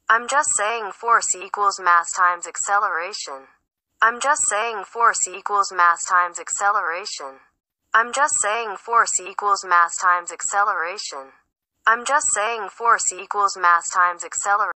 I'm just saying force equals mass times acceleration. I'm just saying force equals mass times acceleration. I'm just saying force equals mass times acceleration. I'm just saying force equals mass times acceleration.